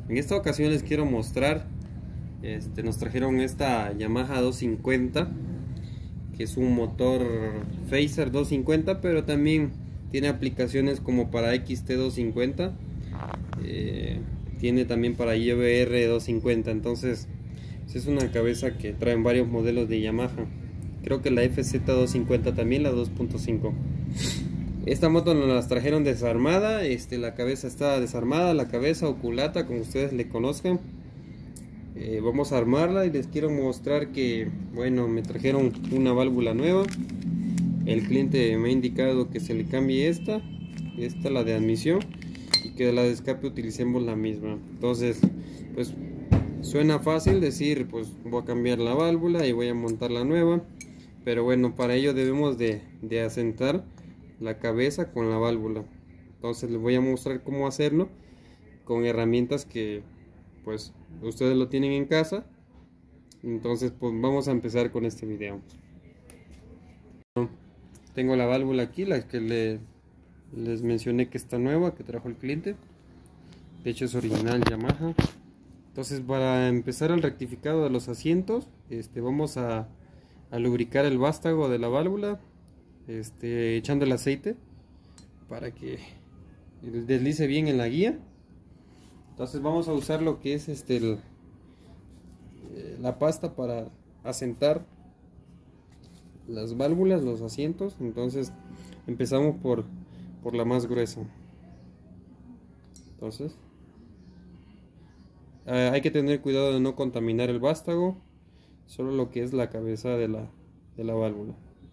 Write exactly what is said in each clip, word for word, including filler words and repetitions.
En esta ocasión les quiero mostrar, este, nos trajeron esta Yamaha doscientos cincuenta, que es un motor Phaser doscientos cincuenta, pero también tiene aplicaciones como para X T doscientos cincuenta, eh, tiene también para I V R doscientos cincuenta. Entonces es una cabeza que traen varios modelos de Yamaha. Creo que la F Z doscientos cincuenta también, la dos punto cinco. Esta moto nos la trajeron desarmada, este, la cabeza está desarmada, la cabeza o culata, como ustedes le conozcan. Eh, vamos a armarla y les quiero mostrar que, bueno, me trajeron una válvula nueva. El cliente me ha indicado que se le cambie esta, esta la de admisión, y que la de escape utilicemos la misma. Entonces, pues suena fácil decir, pues voy a cambiar la válvula y voy a montar la nueva, pero bueno, para ello debemos de, de asentar la cabeza con la válvula. Entonces les voy a mostrar cómo hacerlo con herramientas que pues ustedes lo tienen en casa. Entonces pues vamos a empezar con este video. Tengo la válvula aquí, la que le, les mencioné que está nueva, que trajo el cliente. De hecho es original Yamaha. Entonces, para empezar el rectificado de los asientos, este, vamos a, a lubricar el vástago de la válvula, este, echando el aceite para que deslice bien en la guía. Entonces vamos a usar lo que es este el, la pasta para asentar las válvulas, los asientos. Entonces empezamos por, por la más gruesa. Entonces Uh, hay que tener cuidado de no contaminar el vástago, solo lo que es la cabeza de la, de la válvula.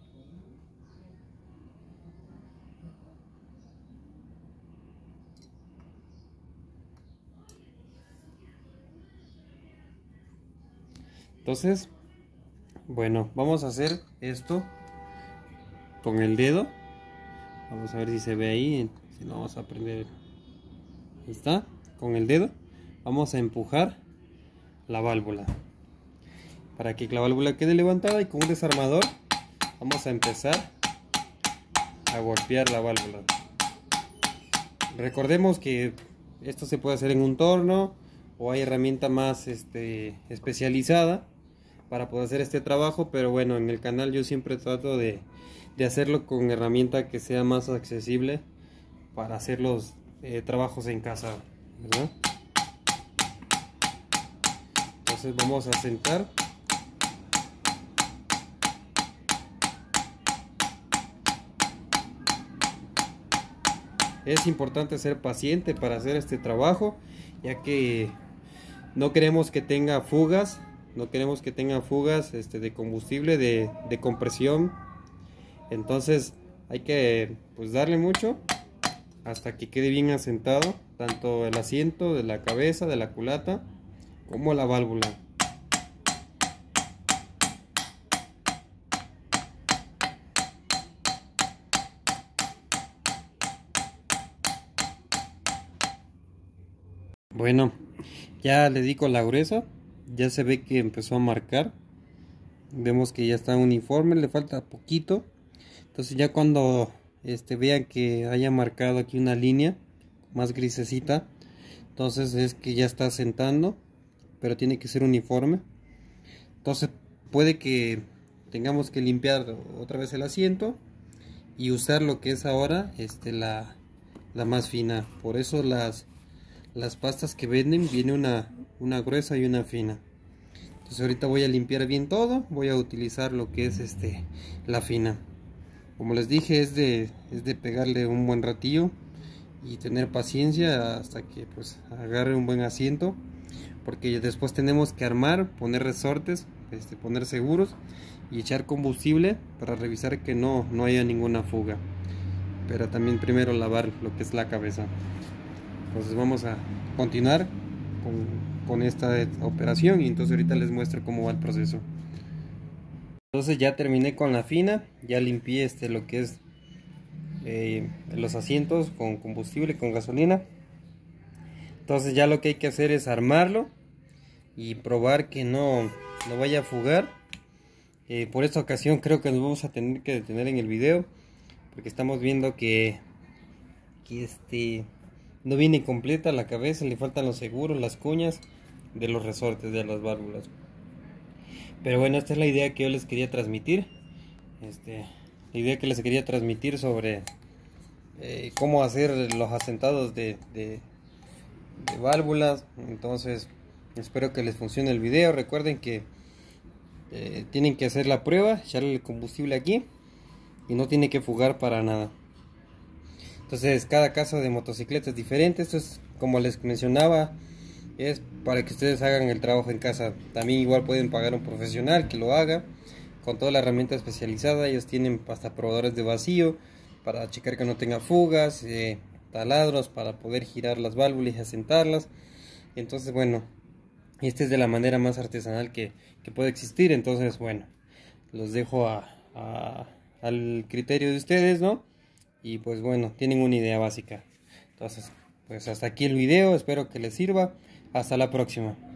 Entonces, bueno, vamos a hacer esto con el dedo. Vamos a ver si se ve ahí, si no vamos a prender. Ahí está, con el dedo. Vamos a empujar la válvula para que la válvula quede levantada, y con un desarmador vamos a empezar a golpear la válvula. Recordemos que esto se puede hacer en un torno o hay herramienta más este, especializada para poder hacer este trabajo, pero bueno, en el canal yo siempre trato de, de hacerlo con herramienta que sea más accesible para hacer los eh, trabajos en casa, ¿verdad? Entonces vamos a sentar. Es importante ser paciente para hacer este trabajo, ya que no queremos que tenga fugas, no queremos que tenga fugas este, de combustible, de, de compresión. Entonces hay que pues darle mucho hasta que quede bien asentado, tanto el asiento de la cabeza, de la culata, como la válvula. Bueno, ya le di con la gruesa, ya se ve que empezó a marcar. Vemos que ya está uniforme, le falta poquito. Entonces ya cuando este, vean que haya marcado aquí una línea más grisecita, entonces es que ya está asentando, pero tiene que ser uniforme. Entonces puede que tengamos que limpiar otra vez el asiento y usar lo que es ahora este, la, la más fina. Por eso las, las pastas que venden viene una, una gruesa y una fina. Entonces ahorita voy a limpiar bien todo, voy a utilizar lo que es este, la fina. Como les dije, es de, es de pegarle un buen ratillo y tener paciencia hasta que pues agarre un buen asiento, porque después tenemos que armar, poner resortes, este, poner seguros y echar combustible para revisar que no, no haya ninguna fuga. Pero también primero lavar lo que es la cabeza. Entonces vamos a continuar con, con esta operación, y entonces ahorita les muestro cómo va el proceso. Entonces ya terminé con la fina, ya limpié este, lo que es eh, los asientos con combustible, con gasolina. Entonces ya lo que hay que hacer es armarlo y probar que no, no vaya a fugar. Eh, por esta ocasión creo que nos vamos a tener que detener en el video, porque estamos viendo que, que este, no viene completa la cabeza, le faltan los seguros, las cuñas de los resortes de las válvulas. Pero bueno, esta es la idea que yo les quería transmitir. Este, la idea que les quería transmitir sobre eh, cómo hacer los asentados de, de, de válvulas. Entonces, espero que les funcione el video. Recuerden que eh, tienen que hacer la prueba, echarle el combustible aquí y no tiene que fugar para nada. Entonces, cada caso de motocicleta es diferente. Esto es, como les mencionaba, es para que ustedes hagan el trabajo en casa. También igual pueden pagar a un profesional que lo haga con toda la herramienta especializada. Ellos tienen hasta probadores de vacío para checar que no tenga fugas, eh, taladros para poder girar las válvulas y asentarlas. Entonces, bueno, esta es de la manera más artesanal que, que puede existir. Entonces, bueno, los dejo a, a, al criterio de ustedes, ¿no? Y pues bueno, tienen una idea básica. Entonces, pues hasta aquí el video, espero que les sirva. Hasta la próxima.